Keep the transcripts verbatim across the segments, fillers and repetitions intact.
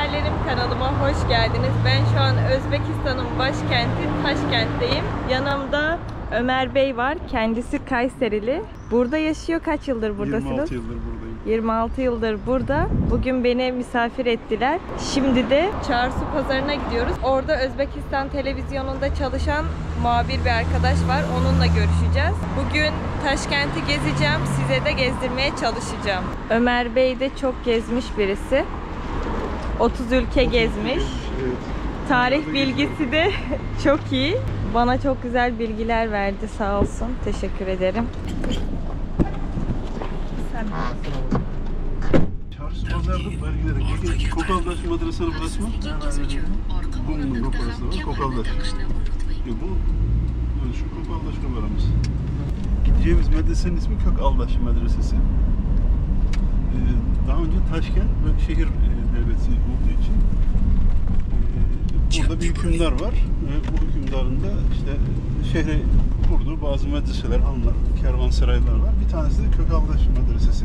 Hayallerim kanalıma hoş geldiniz. Ben şu an Özbekistan'ın başkenti Taşkent'teyim. Yanımda Ömer Bey var. Kendisi Kayserili. Burada yaşıyor. Kaç yıldır buradasınız? yirmi altı yıldır buradayım. yirmi altı yıldır burada. Bugün beni misafir ettiler. Şimdi de Çarşı Pazarı'na gidiyoruz. Orada Özbekistan televizyonunda çalışan muhabir bir arkadaş var. Onunla görüşeceğiz. Bugün Taşkent'i gezeceğim. Size de gezdirmeye çalışacağım. Ömer Bey de çok gezmiş birisi. otuz ülke gezmiş. Evet. Tarih bilgisi de çok iyi. Bana çok güzel bilgiler verdi, sağ olsun. Teşekkür ederim. Sen Çarşı pazarda belgelere. Kokaldaş Madrasa'nın burası mı? Bunun burası var. Kokaldaş. Bu şu Kokaldaş numaramız. Gideceğimiz medresenin ismi Kökaldaş Medresesi. Daha önce Taşkent ve şehir devleti olduğu için burada bir hükümdar var ve bu hükümdarın da işte şehre kurduğu bazı medreseler, hanlar, kervansaraylar var. Bir tanesi de Kökaldaş Medresesi.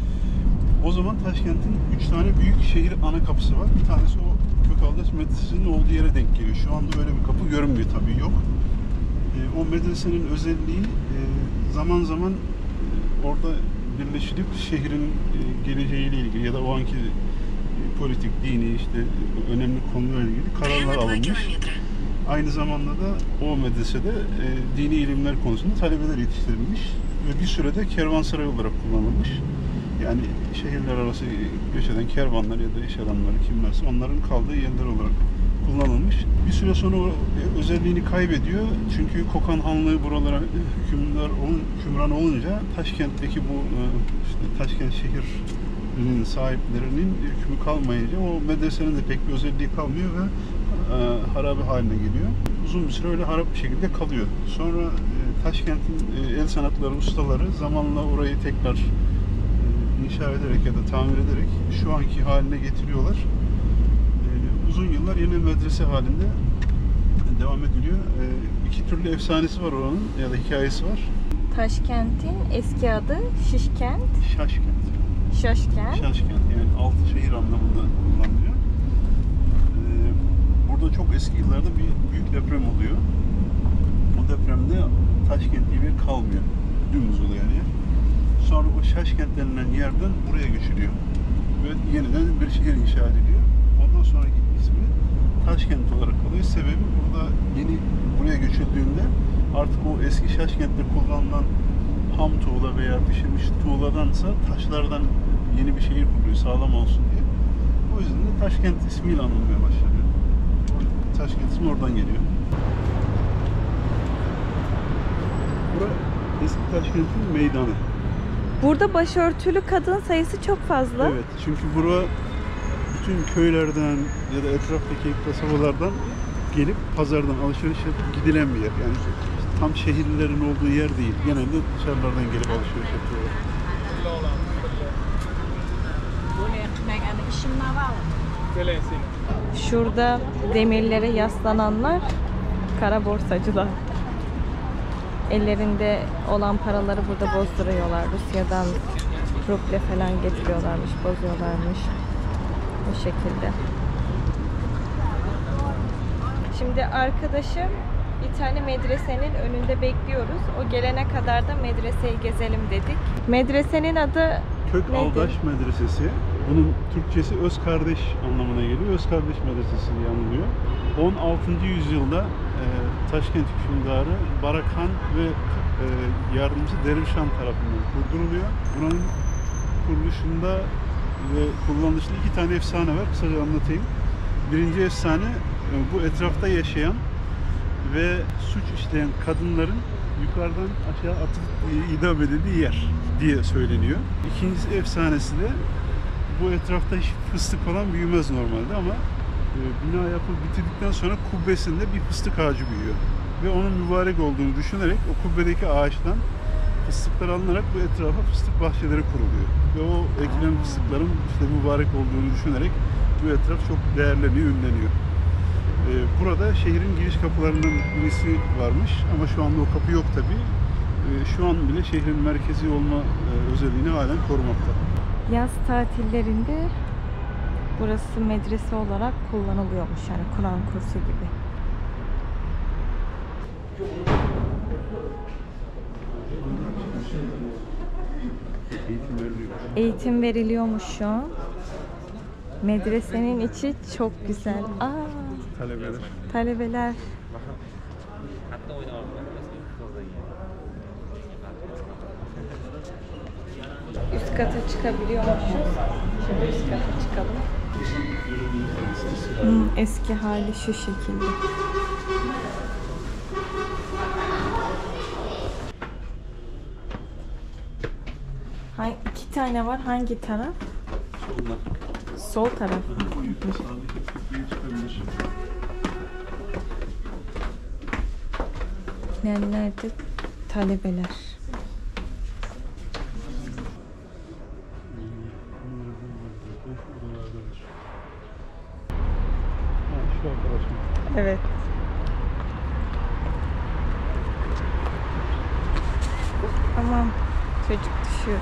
O zaman Taşkent'in üç tane büyük şehir ana kapısı var. Bir tanesi o Kökaldaş Medresesi'nin olduğu yere denk geliyor. Şu anda öyle bir kapı görünmüyor tabii, yok. O medresenin özelliği zaman zaman orada birleşilip şehrin geleceğiyle ilgili ya da o anki politik, dini işte önemli konularla ilgili kararlar alınmış. Aynı zamanda da o medresede e, dini ilimler konusunda talebeler yetiştirilmiş ve bir sürede kervansaray olarak kullanılmış. Yani şehirler arası göç eden kervanlar ya da iş adamları kimlerse onların kaldığı yerler olarak kullanılmış. Bir süre sonra o özelliğini kaybediyor. Çünkü Kokan Hanlığı buralara hükümdar hükümran olunca Taşkent'teki bu işte Taşkent şehirinin sahiplerinin hükmü kalmayınca o medresenin de pek bir özelliği kalmıyor ve e, harabe haline geliyor. Uzun bir süre öyle harap bir şekilde kalıyor. Sonra e, Taşkent'in e, el sanatları ustaları zamanla orayı tekrar e, inşa ederek ya da tamir ederek şu anki haline getiriyorlar. Uzun yıllar yine medrese halinde devam ediliyor. E, iki türlü efsanesi var oranın ya da hikayesi var. Taşkent'in eski adı Şişkent. Şaşkent. Şaşkent. Şaşkent yani altı şehir anlamında kullanılıyor. E, burada çok eski yıllarda bir büyük deprem oluyor. O depremde Taşkent diye bir yer kalmıyor. Dümdüz oluyor yani. Sonra o Şaşkent denilen yerden buraya göçülüyor. Ve yeniden bir şehir inşa ediliyor. Ondan sonraki ismi Taşkent olarak kalıyor. Sebebi burada yeni buraya göçüldüğünde artık o eski Şaşkent'te kullanılan ham tuğla veya pişirmiş tuğladansa taşlardan yeni bir şehir kuruluyor sağlam olsun diye. O yüzden de Taşkent ismiyle anılmaya başlanıyor. Taşkent ismi oradan geliyor. Burası eski Taşkent'in meydanı. Burada başörtülü kadın sayısı çok fazla. Evet, çünkü bura bütün köylerden ya da etraftaki kasabalardan gelip pazardan alışveriş yapıp gidilen bir yer. Yani tam şehirlilerin olduğu yer değil. Genelde dışarılardan gelip alışveriş yapıyorlar. Şurada demirlere yaslananlar kara borsacılar. Ellerinde olan paraları burada bozduruyorlar. Rusya'dan ruble falan getiriyorlarmış, bozuyorlarmış. Bu şekilde. Şimdi arkadaşım bir tane medresenin önünde bekliyoruz. O gelene kadar da medreseyi gezelim dedik. Medresenin adı Kökaldaş Medresesi. Bunun Türkçesi Öz Kardeş anlamına geliyor. Öz Kardeş Medresesi diye anılıyor. on altıncı yüzyılda e, Taşkent hükümdarı Barakhan ve e, yardımcısı Dervişhan tarafından kurduruluyor. Buranın kuruluşunda ve kullanılışında iki tane efsane var. Kısaca anlatayım. Birinci efsane bu etrafta yaşayan ve suç işleyen kadınların yukarıdan aşağı atılıp idam edildiği yer diye söyleniyor. İkincisi efsanesi de bu etrafta hiç fıstık falan büyümez normalde ama e, bina yapılıp bitirdikten sonra kubbesinde bir fıstık ağacı büyüyor. Ve onun mübarek olduğunu düşünerek o kubbedeki ağaçtan fıstıklar alınarak bu etrafa fıstık bahçeleri kuruluyor. Ve o ekilen fıstıkların işte mübarek olduğunu düşünerek bu etraf çok değerleniyor, ünleniyor. Ee, burada şehrin giriş kapılarından birisi varmış ama şu anda o kapı yok tabii. Ee, şu an bile şehrin merkezi olma e, özelliğini halen korumakta. Yaz tatillerinde Burası medrese olarak kullanılıyormuş, yani Kur'an kursu gibi. Eğitim veriliyor. Eğitim veriliyormuş şu an. Medresenin içi çok güzel. Aa, Talebeler. talebeler. Üst kata çıkabiliyormuşuz. Şimdi üst kata çıkalım. Hmm, eski hali şu şekilde. Hangi, iki tane var. Hangi taraf? Solda. Sol taraf. Sağdaki kapıya çıkabilir. Nerede? Talebeler. Ha, şu arkadaşım. Evet. Tamam. Çocuk düşüyor.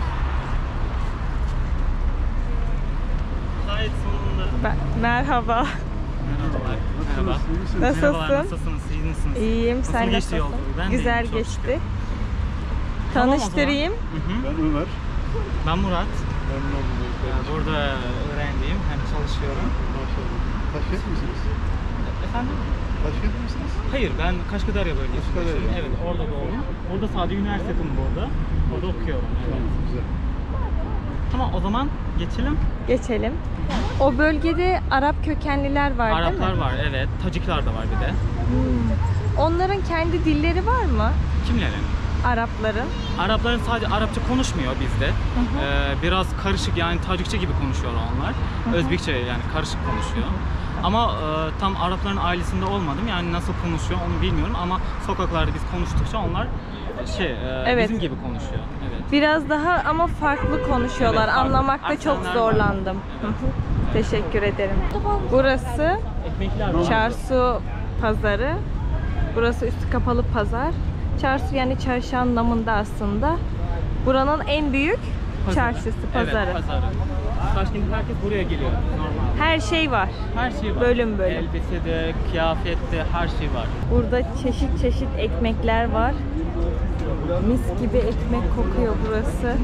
Gayet sonunda. Ben, merhaba. Merhabalar. Merhaba. Nasılsınız? Nasılsın? Merhabalar, nasılsınız? İyi misiniz? İyiyim. Nasıl Sen geçti nasılsın? yolculuk? Ben de Güzel iyiyim, çok geçti. şükür. Tanıştırayım. Hı hı. Ben Ömer. Ben Murat. Memnun oldum. Ee, Burada öğrenciyim. Hem çalışıyorum. Maşallah. Taşkent misiniz? Efendim? Taşkent misiniz? Hayır, ben Kaşkadarya bölgesinde. Kaşkadarya. Evet, orada doğdum. Burada sadece üniversitem burada. Orada okuyorum. Evet. Tamam, güzel. Tamam, o zaman geçelim. Geçelim. O bölgede Arap kökenliler var değil mi? Araplar var, evet. Tacikler de var bir de. Hmm. Onların kendi dilleri var mı? Kimlerin? Arapların. Arapların sadece Arapça konuşmuyor bizde. Ee, biraz karışık, yani Tacikçe gibi konuşuyorlar onlar. Özbekçe yani karışık konuşuyor. Ama e, tam Arapların ailesinde olmadım. Yani nasıl konuşuyor onu bilmiyorum ama sokaklarda biz konuştukça onlar şey e, Evet. bizim gibi konuşuyor. Evet. Biraz daha ama farklı konuşuyorlar. Evet, farklı. Anlamakta çok Aksanlar zorlandım. var. Hı hı. Teşekkür ederim. Burası Ekmekler var. Çarsu pazarı. Burası üstü kapalı pazar. Çarsu yani çarşı anlamında aslında. Buranın en büyük Pazarı. çarşısı, pazarı. Evet, pazarı. Taşkent'te herkes buraya geliyor normal. Her şey var. Her şey var. Bölüm bölüm. Elbisede, kıyafette her şey var. Burada çeşit çeşit ekmekler var. Mis gibi ekmek kokuyor burası.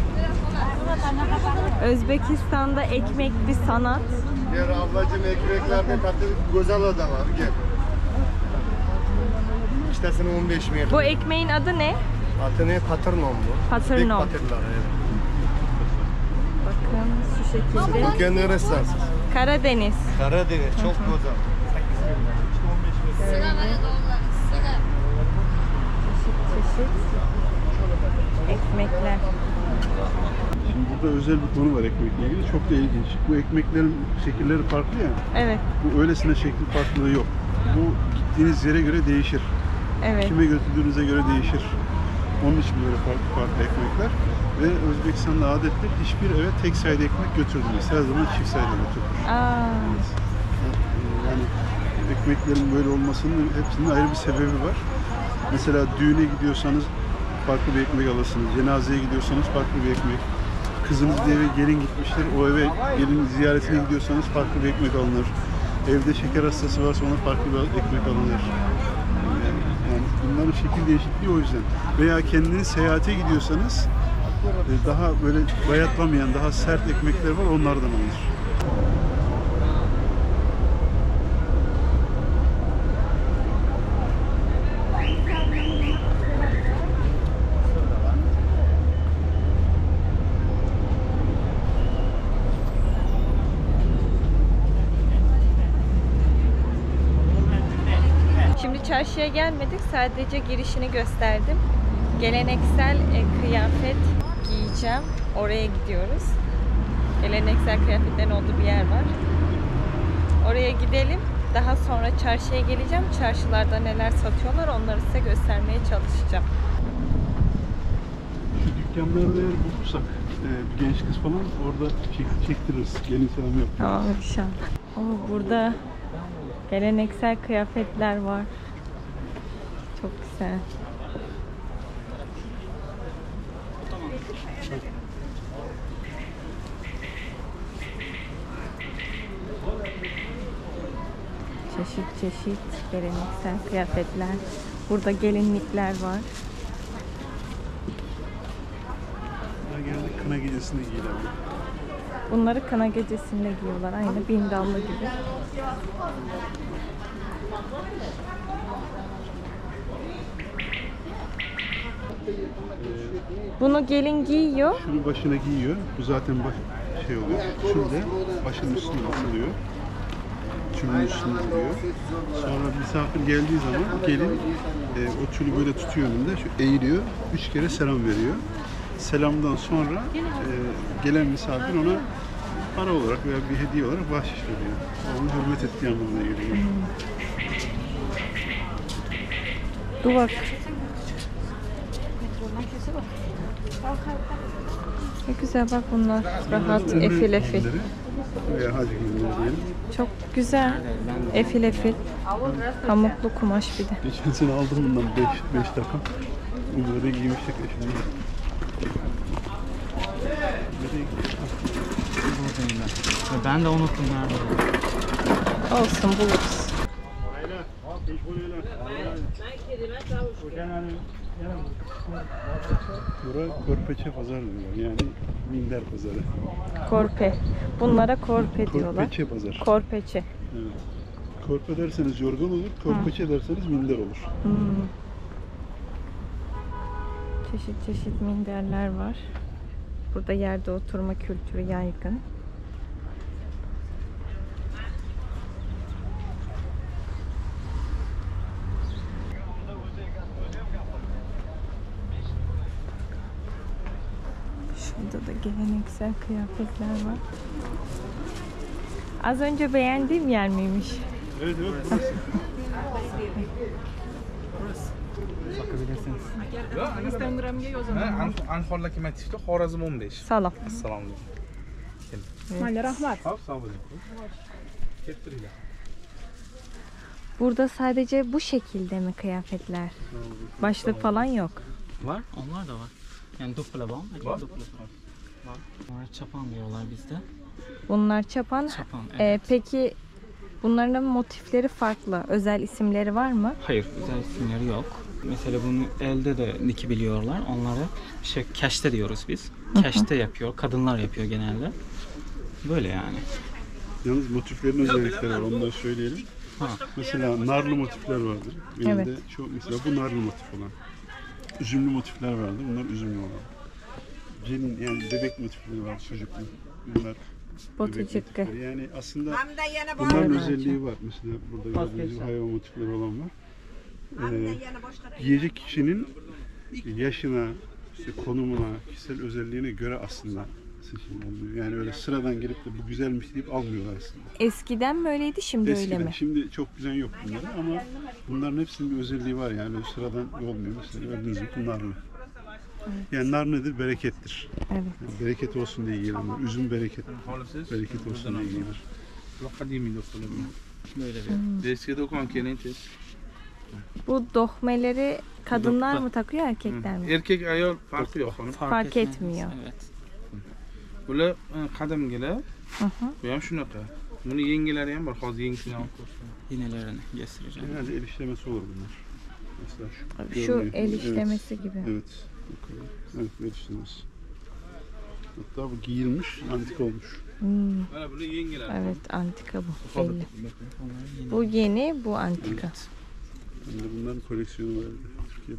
Özbekistan'da ekmek bir sanat. Gel ablacığım ekmeklerde katı Gozalo da var gel. İştesini on beş mi? Bu ekmeğin adı ne? Adı ne? Patırnon bu. Patırnon. Big patırlar evet. Bakın şu şekilde. Bu kendi restoransız. Karadeniz. Karadeniz çok güzel. Böyle çeşit çeşit ekmekler. Şimdi burada özel bir konu var ekmekle ilgili. Çok da ilginç. Bu ekmeklerin şekilleri farklı ya. Evet, Bu öylesine şekil farklılığı yok. Bu gittiğiniz yere göre değişir. evet. Kime götürdüğünüze göre değişir. Onun için böyle farklı farklı ekmekler. Ve Özbekistan'da adettir hiçbir eve tek sayıda ekmek götürdünüz. Her zaman çift sayıda götürülür. Aa, Yani ekmeklerin böyle olmasının hepsinin ayrı bir sebebi var. Mesela düğüne gidiyorsanız farklı bir ekmek alırsınız. Cenazeye gidiyorsanız farklı bir ekmek. Kızınız bir eve gelin gitmiştir. O eve gelin ziyaretine gidiyorsanız farklı bir ekmek alınır. Evde şeker hastası varsa ona farklı bir ekmek alınır. Yani bunların şekil değişikliği o yüzden. Veya kendiniz seyahate gidiyorsanız daha böyle bayatlamayan, daha sert ekmekler var, onlardan alınır. şimdi çarşıya gelmedik. Sadece girişini gösterdim. Geleneksel e, kıyafet giyeceğim. Oraya gidiyoruz. Geleneksel kıyafetlerin olduğu bir yer var. Oraya gidelim. Daha sonra çarşıya geleceğim. Çarşılarda neler satıyorlar onları size göstermeye çalışacağım. Şu dükkanlarda eğer bulursak e, bir genç kız falan orada çek, çektiririz. Gelin selam yap. Tamam inşallah. Oo, burada geleneksel kıyafetler var. Çok güzel. Çeşit çeşit geleneksel kıyafetler. Burada gelinlikler var. Buna geldik kına gecesinde giyilen. Bunları kına gecesinde giyiyorlar. Aynı bindallı gibi. Bunu gelin giyiyor. Şunu başına giyiyor. Bu zaten baş, şey oluyor. Şurada başının üstüne asılıyor. Tülün üstüne vuruyor. Sonra misafir geldiği zaman gelin e, o tülü böyle tutuyor önünde. Şu eğiliyor. Üç kere selam veriyor. Selamdan sonra e, gelen misafir ona para olarak veya bir hediye olarak bahşiş veriyor. Onu hürmet ettiği anlamına geliyor. Duvak. Ne güzel bak bunlar. Rahat, efil efil. Veya hacı günleri diyelim. Çok güzel. Efil efil. Pamuklu kumaş bir de. Geçen sene aldım bundan beş takım. Bunları giymiştik ya şimdi. Nereye gidiyor? Buradayım ben. Ve ben de unuttum nerede. Olsun buluruz. Bura Korpeçe pazar diyorlar. Yani minder pazarı. Korpe. Bunlara korpe diyorlar. Korpeçe pazar. Korpeçe. Evet. Korpe derseniz yorgan olur, korpeçe derseniz minder olur. Hmm. Çeşit çeşit minderler var. Burada yerde oturma kültürü yaygın. Şurada da geleneksel kıyafetler var. Az önce beğendiğim yer miymiş? Evet evet burası. Bakabilirsiniz. Instagram'ga yozaman. Anhorlar kematishdi, Xorazm o'n besh. Salom. Assalomu alaykum. Evet. Rahmat. Hop, sog' bo'ling. Keltiringlar. Burada sadece bu şekilde mi kıyafetler? Başlık falan yok. Var, onlar da var. Yani duple var. Var. Duple var. Bunlara çapan diyorlar bizde. Bunlar çapan. Çapan, Ee, evet. peki bunların motifleri farklı. Özel isimleri var mı? Hayır, özel isimleri yok. Mesela bunu elde de dikebiliyorlar. Onlara şey keşte diyoruz biz. Keşte yapıyor, kadınlar yapıyor genelde. Böyle yani. Yalnız motiflerin özellikleri var, onu da söyleyelim. Ha. Mesela narlı motifler vardır. Benim Evet. de çok mesela bu narlı motif olan. Üzümlü motifler vardı, bunlar üzümlü olan. Gelin yani bebek motifleri var, çocuklu. Bunlar Botu bebek çıkkı. motifleri. Yani aslında bunların özelliği var. Mesela burada gördüğünüz gibi hayvan motifleri olan var. Ee, giyecek kişinin yaşına, işte konumuna, kişisel özelliğine göre aslında seçimler. Yani öyle sıradan gelip de bu güzelmiş deyip almıyorlar aslında. Eskiden mi öyleydi, şimdi Eskiden, öyle mi? şimdi çok güzel yok bunları ama bunların hepsinin bir özelliği var yani öyle sıradan olmuyor. Mesela gördüğünüz gibi narlı. Yani nar nedir? Berekettir. Evet. Yani bereket olsun diye giyilir. Üzüm bereket. Bereket olsun diye giyilir. Qadimiy do'stlarim. Böyle bir. Deskiga do'kon keling tez. Bu dohmeleri kadınlar mı takıyor, erkekler mi? Erkek ayol farqi yo'q xonim. Fark etmez. etmiyor. Evet. Bular qadimgilar. Hı hı. Bu ham shunaqa. Buni yengilari ham bor, hozir yengisiga olib ko'rsatam. Yinelerini göstereceğim. Genelde el işlemesi olur bunlar. Mesela şu. Şu görünüyor. el Evet. işlemesi gibi. Evet. Bakalım. Evet, el işlemesi. Hatta bu giyilmiş, antik olmuş. Hmm, Mana bular yengilari. evet, antika bu. Belli. Onlar yine. Bu yeni, bu antika. Ben de bunların koleksiyonu var evde, Türkiye'de.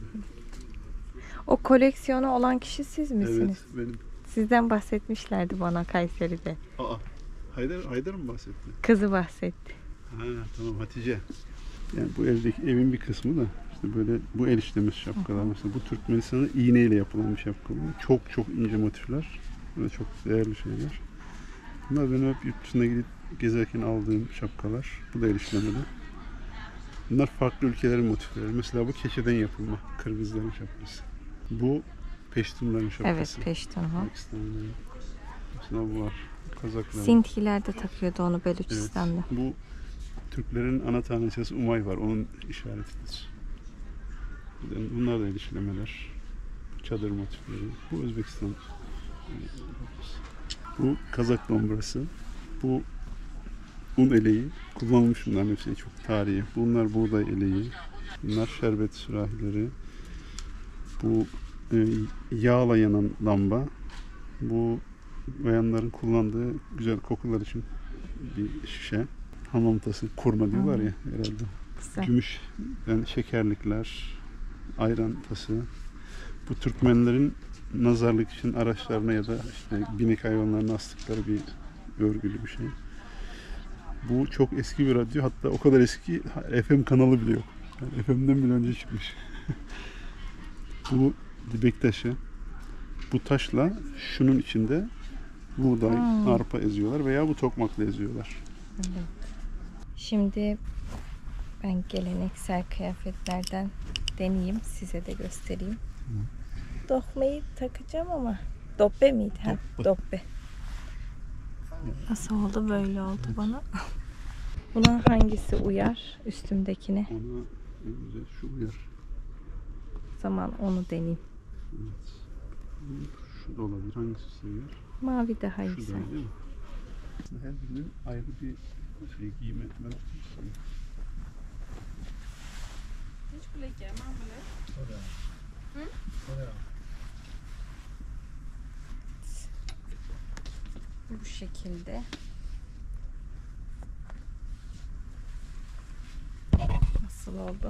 O koleksiyonu olan kişi siz misiniz? Evet, benim. Sizden bahsetmişlerdi bana Kayseri'de. Aa, Haydar, Haydar mı bahsetti? Kızı bahsetti. Ha, tamam Hatice. Yani bu evdeki evin bir kısmı da işte böyle bu el işlemesi şapkalar. Mesela bu Türkmenistan'da iğneyle yapılan bir şapka bu. Çok çok ince motifler ve çok değerli şeyler. Bunlar benim hep yurt dışına gidip gezerken aldığım şapkalar. Bu da el işlemeli. Bunlar farklı ülkelerin motifleri. Mesela bu keçeden yapılma. Kırgızların şapkası. Bu Peştunların şapkası. Evet, peşton ha. Pakistan'da. Mesela bu var. Kazaklar. Sintiler de takıyordu onu Beluçistan'da. Evet. Bu Türklerin ana tanrıçası Umay var. Onun işaretidir. Bunlar da el işlemeler. Çadır motifleri. Bu Özbekistan. Bu Kazak dombrası. Bu un eleği. Kullanılmış bunların hepsi çok tarihi. Bunlar buğday eleği. Bunlar şerbet sürahileri. Bu e, yağla yanan lamba. Bu bayanların kullandığı güzel kokular için bir şişe. Hamam tası, kurma diyorlar ya herhalde. Güzel. Gümüş yani şekerlikler, ayran tası. Bu Türkmenlerin nazarlık için araçlarına ya da işte binek hayvanlarına astıkları bir örgülü bir şey. Bu çok eski bir radyo. Hatta o kadar eski F M kanalı bile yok. Yani F M'den bile önce çıkmış. Bu dibek taşı. Bu taşla şunun içinde buğday, Hmm. arpa eziyorlar veya bu tokmakla eziyorlar. Evet. Şimdi ben geleneksel kıyafetlerden deneyeyim, size de göstereyim. Dokmeyi takacağım ama dobbe miydi? Ha, Dobbe. dobbe. Nasıl oldu? Böyle oldu bana. Buna hangisi uyar üstümdekine? Ona güzel şu uyar. O zaman onu deneyeyim. Evet. Şu da olabilir. Hangisi uyar? Mavi daha iyi Şu da sanki. değil mi? Her birinin ayrı bir şey giyme etmem. Bu şekilde. Nasıl oldu?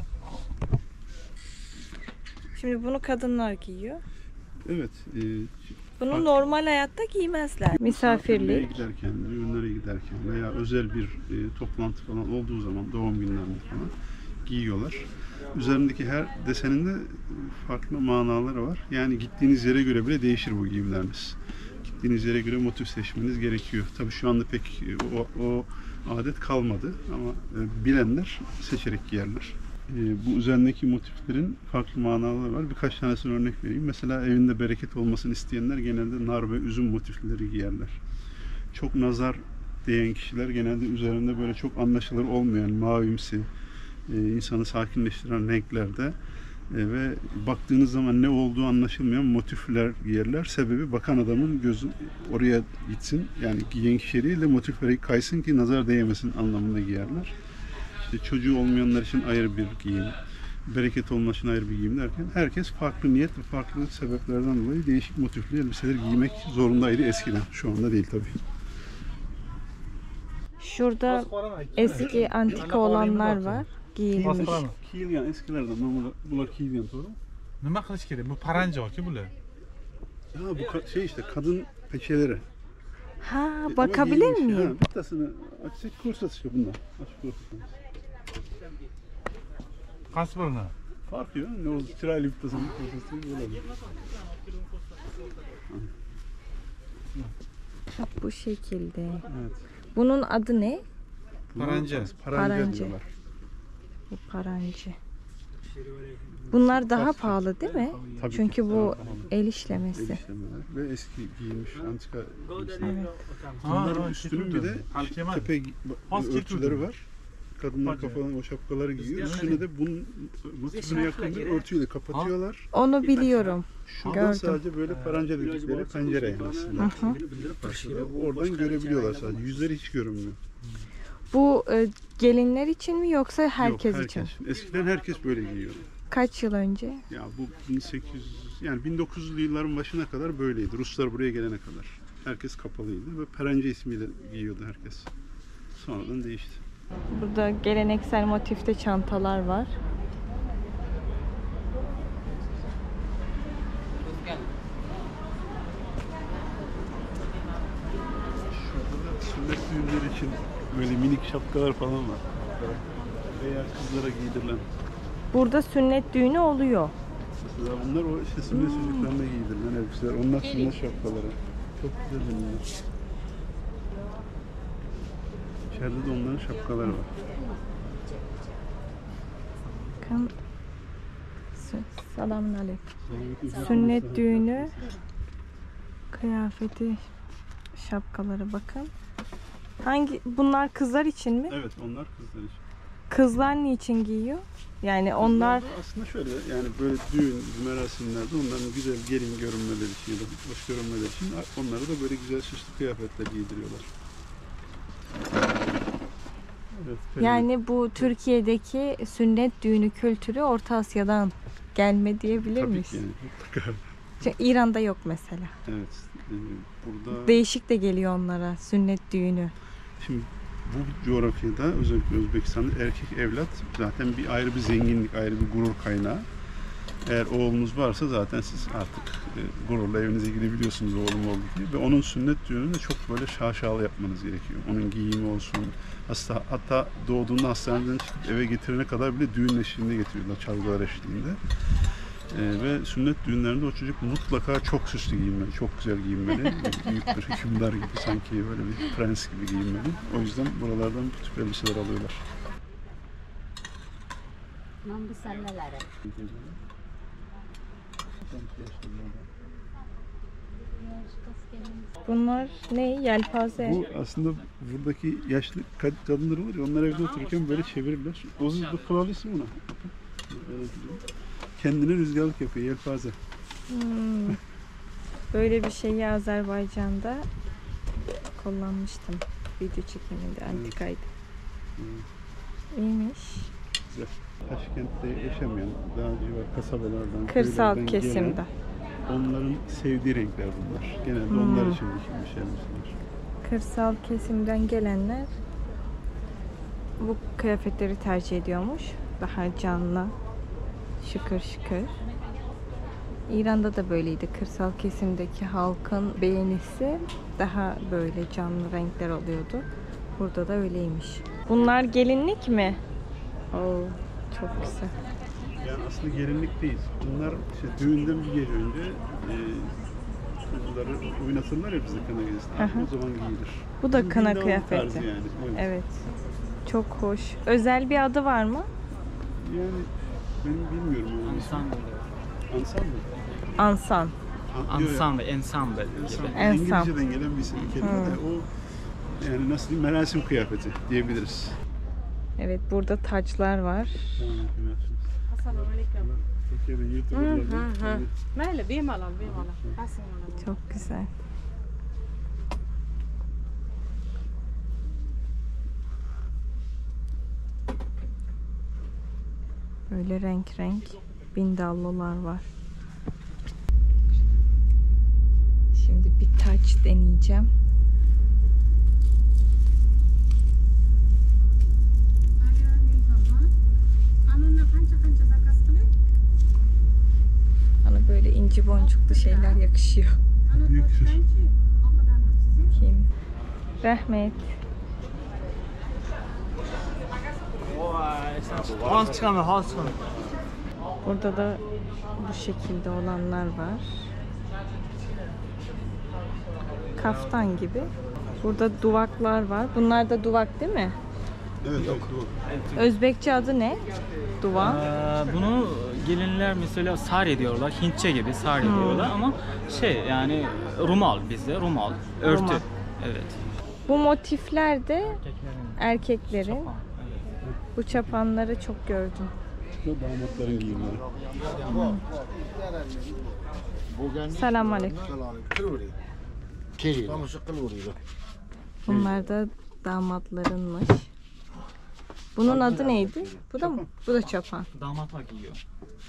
Şimdi bunu kadınlar giyiyor. Evet. E, Bunu Fark- normal hayatta giymezler. misafirliğe Misafirlik. giderken, düğünlere giderken veya özel bir e, toplantı falan olduğu zaman, doğum günlerinde falan giyiyorlar. Üzerindeki her deseninde farklı manaları var. Yani gittiğiniz yere göre bile değişir bu giyimleriniz. Gittiğiniz yere göre motif seçmeniz gerekiyor. Tabii şu anda pek e, o, o adet kalmadı ama e, bilenler seçerek giyerler. E, bu üzerindeki motiflerin farklı manaları var. Birkaç tanesine örnek vereyim. Mesela evinde bereket olmasını isteyenler genelde nar ve üzüm motifleri giyerler. Çok nazar diyen kişiler genelde üzerinde böyle çok anlaşılır olmayan mavimsi, e, insanı sakinleştiren renklerde e, ve baktığınız zaman ne olduğu anlaşılmayan motifler giyerler. Sebebi bakan adamın gözü oraya gitsin. Yani giyen kişi değil de motiflere kaysın ki nazar değmesin anlamında giyerler. İşte çocuğu olmayanlar için ayrı bir giyim, bereket olması için ayrı bir giyim derken herkes farklı niyet ve farklı sebeplerden dolayı değişik motifli elbiseler giymek zorundaydı eskiden. Şu anda değil tabii. Şurada eski antika olanlar var. Giyilmiş. Kilyan eskilerden bunlar, bunlar kilyan doğru mu? Nima qilish kerak? Bu paranjoki bular. Ya bu ka- şey işte kadın peçeleri. Ha, Ama bakabilir giyilmiş. miyim? Ha, bittasını açsak kursat işte bunlar. Açık kursat. Qaysi birini? Fark yok. Ne oldu? Çıraylı bittasını kursatı olabilir. Ha, bu şekilde. Evet. Bunun adı ne? Paranca. Paranca Paranca. diyorlar. Bu parancı. Bunlar daha pahalı değil mi? Tabii ki, Çünkü bu daha pahalı. el işlemesi. El işlemeler ve eski giyilmiş antika giysiler. Evet. Bunların üstünün bir de tepe Az örtüleri var. Kadınlar kafalarına o şapkaları giyiyor. Üstüne de bunun motifine yakın bir örtüyle kapatıyorlar. Onu biliyorum. Şuradan Gördüm. sadece böyle paranca dedikleri pencere yani aslında. Oradan görebiliyorlar sadece. Yüzleri hiç görünmüyor. Bu e, gelinler için mi yoksa herkes Yok, için? herkes. Eskiden herkes böyle giyiyor. Kaç yıl önce? Ya bu bin sekiz yüz yani bin dokuz yüzlü yılların başına kadar böyleydi. Ruslar buraya gelene kadar. Herkes kapalıydı ve perence ismiyle giyiyordu herkes. Sonradan değişti. Burada geleneksel motifte çantalar var. Şurada da sünnet düğünleri için böyle minik şapkalar falan var. Veya kızlara giydirilen. Burada sünnet düğünü oluyor. Mesela bunlar o işte sünnet çocuklarına giydirilen elbiseler. Onlar sünnet şapkaları. Çok güzel bunlar. İçeride de onların şapkaları var. Bakın. Sü- Selamun aleyküm. Sünnet düğünü kıyafeti, şapkaları bakın. Hangi bunlar kızlar için mi? Evet, onlar kızlar için. Kızlar niçin giyiyor? Yani onlar Kızlar da aslında şöyle yani böyle düğün merasimlerde onların güzel gelin görünmeleri için ya da hoş görünmeleri için onları da böyle güzel süslü kıyafetler giydiriyorlar. Evet, Yani bu Türkiye'deki sünnet düğünü kültürü Orta Asya'dan gelme diyebilir tabii miyiz? ki yani, mutlaka. Çünkü İran'da yok mesela. Evet. e, Burada Değişik de geliyor onlara sünnet düğünü. şimdi bu coğrafyada özellikle Özbekistan'da erkek evlat zaten bir ayrı bir zenginlik, ayrı bir gurur kaynağı. Eğer oğlunuz varsa zaten siz artık e, gururla evinize gidebiliyorsunuz oğlum oldu diye. Ve onun sünnet düğününü de çok böyle şaşalı yapmanız gerekiyor. Onun giyimi olsun. Hatta, hatta doğduğunda hastaneden çıkıp eve getirene kadar bile düğün eşliğinde getiriyorlar, çalgılar eşliğinde. E, ve sünnet düğünlerinde o çocuk mutlaka çok süslü giyinmeli, çok güzel giyinmeli. Büyük bir hükümdar gibi, sanki böyle bir prens gibi giyinmeli. O yüzden buralardan bu tip elbiseler alıyorlar. Non bisallalare. Bunlar ne? Yelpaze. Bu aslında buradaki yaşlı kad- kadınlar olur ya, onlar evde otururken böyle çevirirler. O yüzden bu kıvalısı buna. Öyle diyor. Kendine rüzgarlık yapıyor, yelpaze. Hmm. Böyle bir şeyi Azerbaycan'da kullanmıştım. Video çekiminde, antikaydı. İyiymiş. Güzel. Taşkent'te yaşamayan, daha civar kasabalardan, Kırsal köylerden kesimde. gelen, onların sevdiği renkler bunlar. Genelde Hmm. onlar için dikilmiş elbiseler. Kırsal kesimden gelenler bu kıyafetleri tercih ediyormuş. Daha canlı, şıkır şıkır. İran'da da böyleydi. Kırsal kesimdeki halkın beğenisi daha böyle canlı renkler oluyordu. Burada da öyleymiş. Bunlar gelinlik mi? Oo, çok güzel. Yani aslında gelinlik değil. Bunlar işte düğünden bir gece önce e, kızları oynatırlar ya bizde kına gecesinde. Aha. O zaman giyilir. Bu da Bizim kına dinde o kıyafeti. tarzı Yani. Evet. Evet. Çok hoş. Özel bir adı var mı? Yani benim bilmiyorum. Yani. Ensemble. Ensemble. Ansan. An- yo, yo. Ensemble, ensemble gibi. Ensemble. Ensam. İngilizceden gelen bir isim, kelime de o yani nasıl diyeyim, merasim kıyafeti diyebiliriz. Evet, burada taçlar var. Assalamu alaikum. Türkiye'de YouTuber'larda Mele bimalan bimalan. Assalamu Çok güzel. Böyle renk renk bindallılar var. Şimdi bir taç deneyeceğim. Bana böyle inci boncuklu şeyler yakışıyor. büyüktür. Kim? Rahmet. Has çıkan has çıkan. Burada da bu şekilde olanlar var. Kaftan gibi. Burada duvaklar var. Bunlar da duvak değil mi? Evet, evet, doğru. Özbekçe adı ne? Duvak. Ee, bunu gelinler mesela sari diyorlar, Hintçe gibi sari diyorlar ama şey yani rumal bizde rumal, örtü. Rumal. Evet. Bu motifler de Erkeklerin erkeklerin. çapan, evet. Bu çapanları çok gördüm. Bu da damatların giyimleri. Selam aleyküm. Bunlar da damatlarınmış. Bunun adı neydi? Bu da mı? Bu da çapan. Damatlar giyiyor.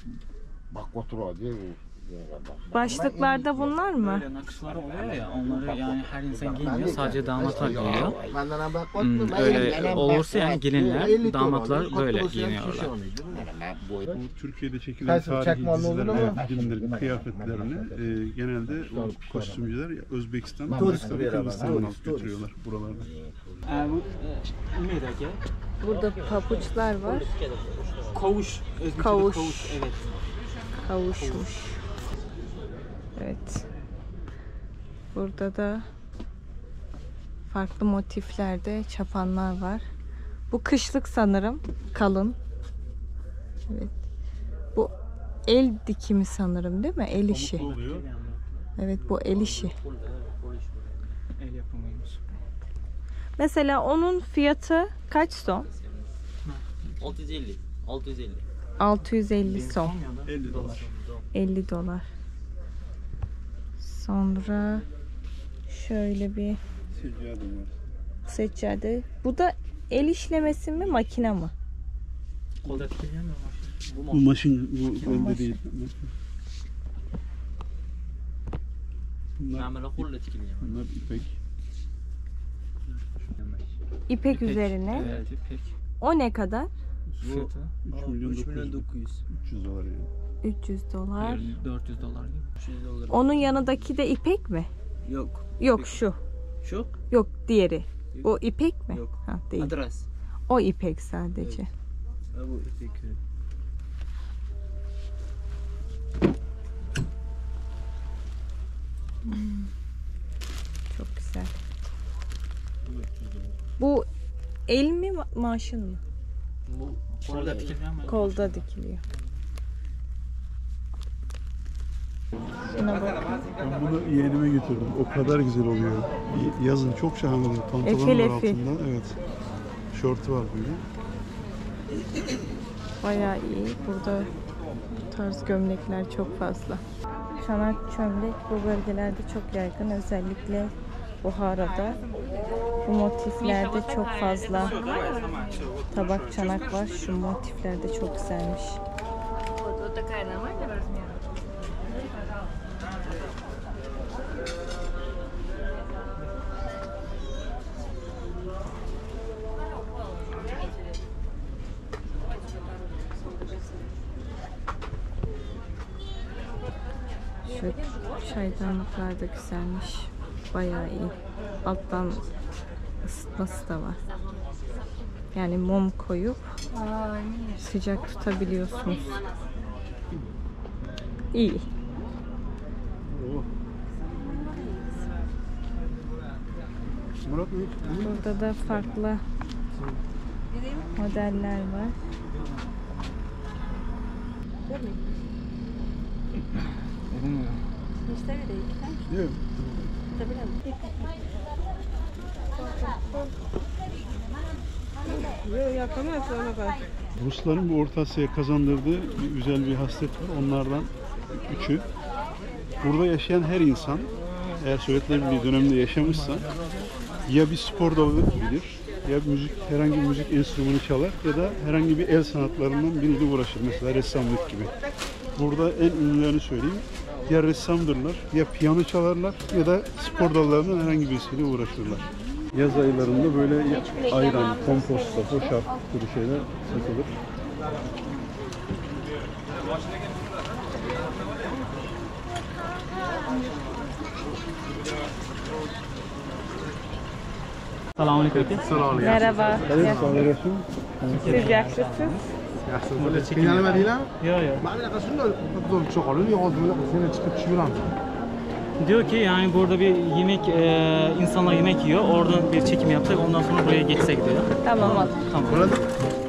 Başlıklarda bunlar mı? Böyle nakışları oluyor ya onları yani her insan giymiyor sadece damatlar giyiyor. Hmm, öyle olursa yani gelinler, damatlar böyle giyiniyorlar. Bu Türkiye'de çekilen Kayseri tarihi çakmalı dizilerin olur mu? ve filmlerin kıyafetlerini e, genelde o kostümcüler ya Özbekistan, Turist Özbekistan, bir Kırgızistan'dan araba, alıp turist. götürüyorlar buralarda. Ee, bu Ümey'deki Burada papuçlar var. koğuş, Özbekçe'de Kavuş. koğuş, evet. Kavuşmuş. Evet. Burada da farklı motiflerde çapanlar var. Bu kışlık sanırım. Kalın. Evet. Bu el dikimi sanırım değil mi? El işi. Pamuklu oluyor. Evet, bu el işi. El yapımıymış. Mesela onun fiyatı kaç son? altı yüz elli. altı yüz elli. altı yüz elli son. elli dolar. elli dolar. Sonra şöyle bir Seccade var. seccade. Bu da el işlemesi mi, makine mi? Kolda tikilgen mi? Bu Bu maşın. maşin, bu elde maşin. değil. Bunlar, Namela kolla tikilgen. bunlar ipek. İpek üzerine. Evet, ipek. O ne kadar? Fiyatı üç milyon dokuz yüz. dokuz yüz. üç yüz dolar yani. üç yüz dolar. dört yüz dolar gibi. üç yüz dolar. Onun yanındaki de ipek mi? Yok. Yok şu. Şu? Yok diğeri. O ipek mi? Yok. Ha, değil. Adres. O ipek sadece. Ha, bu ipek. Çok güzel. Bu el mi ma- maaşın mı? Bu Kolda tikilgen mi? Kolda dikiliyor. Şuna bak. Ben bunu yeğenime götürdüm. O kadar güzel oluyor. Y- Yazın çok şahane oluyor. Pantolon Efil var efil. altında. Evet. Şortu var böyle. Bayağı iyi. Burada bu tarz gömlekler çok fazla. Çanak çömlek bu bölgelerde çok yaygın. Özellikle Buhara'da. Bu motiflerde çok fazla tabak çanak var. Şu motifler de çok güzelmiş. Şu çaydanlıklar da güzelmiş. Bayağı iyi. Alttan ısıtması da var. Yani mum koyup sıcak tutabiliyorsunuz. İyi. Oh. Murat ne? Burada da farklı modeller var. Yok. Rusların bu Orta Asya'ya kazandırdığı bir güzel bir hasret var. Onlardan üçü. Burada yaşayan her insan, eğer Sovyetler Birliği döneminde yaşamışsa, ya bir spor dalı bilir, ya müzik, herhangi bir müzik enstrümanı çalar ya da herhangi bir el sanatlarından biriyle uğraşır. Mesela ressamlık gibi. Burada en ünlülerini söyleyeyim. Ya ressamdırlar, ya piyano çalarlar ya da spor dallarından herhangi birisiyle uğraşırlar. Yaz aylarında böyle ayran, komposta, hoşaf gibi şeyler satılır. Selamünaleyküm. Merhaba. Evet, sağlayasın. Siz yaşlısınız. Yok yok. Ben de kaçın da zor çok oluyor. Yok oldu. Seni çıkıp çıkıyorum. Diyor ki yani burada bir yemek, e, insanlar yemek yiyor. Oradan bir çekim yapsak ondan sonra buraya geçsek diyor. Tamam. Tamam.